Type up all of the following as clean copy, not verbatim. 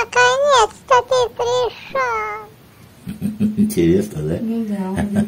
Наконец-то ты пришел. Интересно, да? Ну да.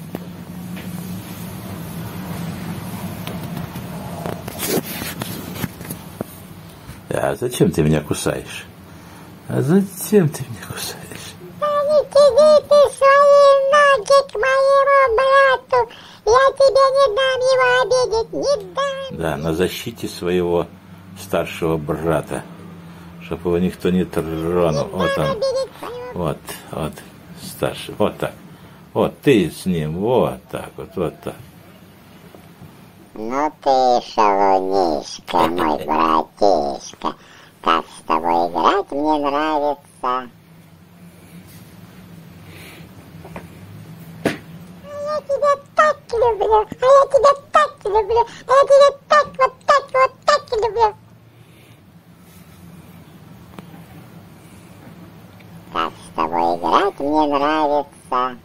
А зачем ты меня кусаешь? А зачем ты меня кусаешь? Да не тяни ты свои ноги к моему брату. Я тебе не дам его обидеть, не дам. Да, на защите своего старшего брата, чтобы его никто не тронул. Вот он. Вот, старший. Вот так. Вот ты с ним. Вот так вот, вот так. Ну ты шалунишка, мой братишка. Как с тобой играть мне нравится. Я тебя так люблю, а я тебя так люблю, а я тебя так, вот так люблю. Как с тобой играть мне нравится.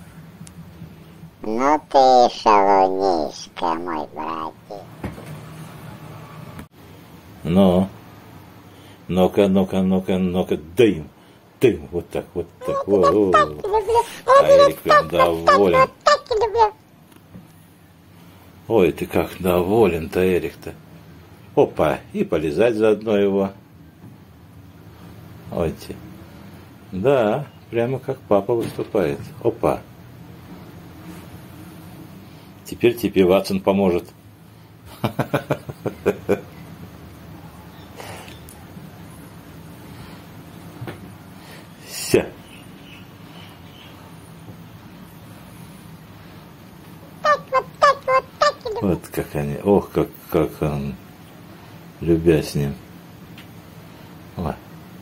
Ну ты шалунишка, мой братик. Ну, ну-ка, дым, вот так, вот так. О-о-о. А Эрик прям доволен. Ой, ты как доволен-то, Эрик-то. Опа, и полезать заодно его. Ой, те. Да, прямо как папа выступает. Опа. Теперь тебе Ватсон поможет. Все. Вот как они, ох, как он, любя с ним. Ой.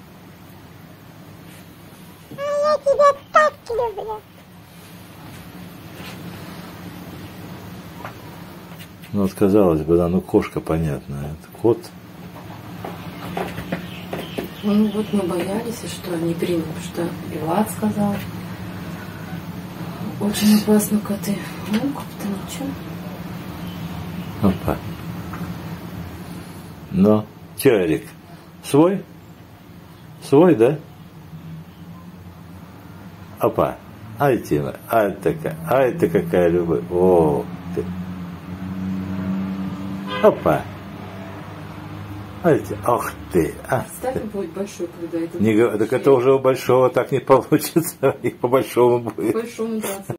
Я тебя так люблю. Ну вот казалось бы, да, ну кошка, понятно, это кот. Ну вот мы боялись, что не примут, что и Влад сказал. Очень опасно коты. Ну, как-то ничего. Опа. Ну, че, Эрик, свой? Свой, да? Опа. Ай, Тима, ай, ты какая любовь. О, ты. Опа. Ай, ах ты. А. Ставь будет большой, когда это... Не, так это уже у большого так не получится. И по большому будет. Большому, да.